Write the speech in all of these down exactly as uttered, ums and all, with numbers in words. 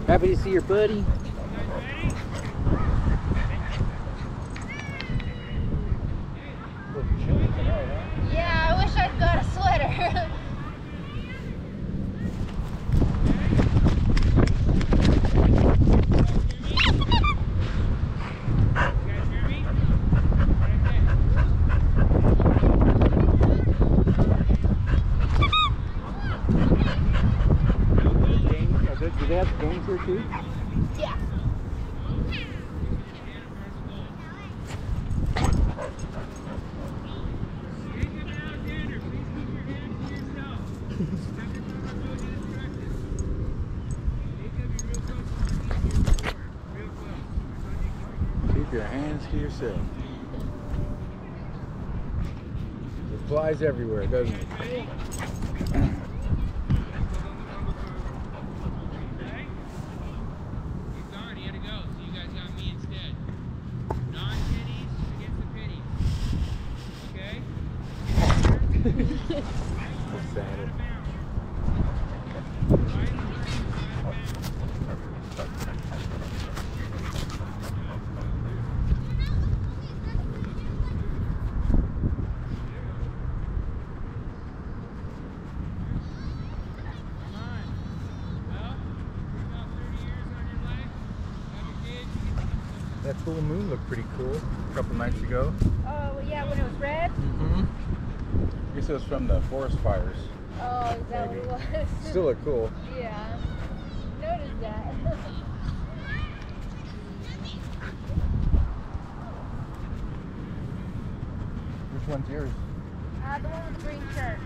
Happy to see your buddy. Yeah, I wish I'd got a sweater. Do they have games here too? Yeah. Keep your hands to yourself. It flies everywhere, doesn't it? So sad. That full moon looked pretty cool a couple nights ago. Oh, yeah, when it was red? Mm-hmm. I guess it was from the forest fires. Oh, is that Maybe. what it was? Still look cool. Yeah. Noticed that. Which one's yours? Uh, the one with the green shirt.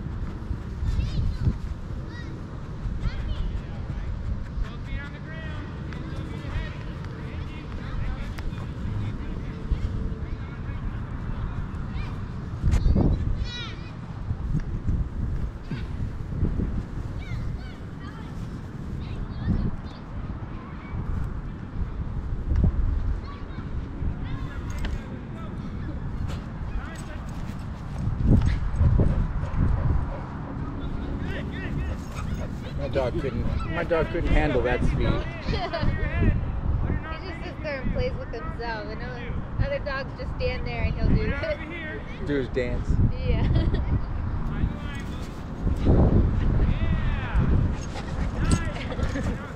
My dog couldn't. My dog couldn't handle that speed. He just sits there and plays with himself. And other, other dogs just stand there and he'll do it. Do his dance. Yeah. Yeah. Nice.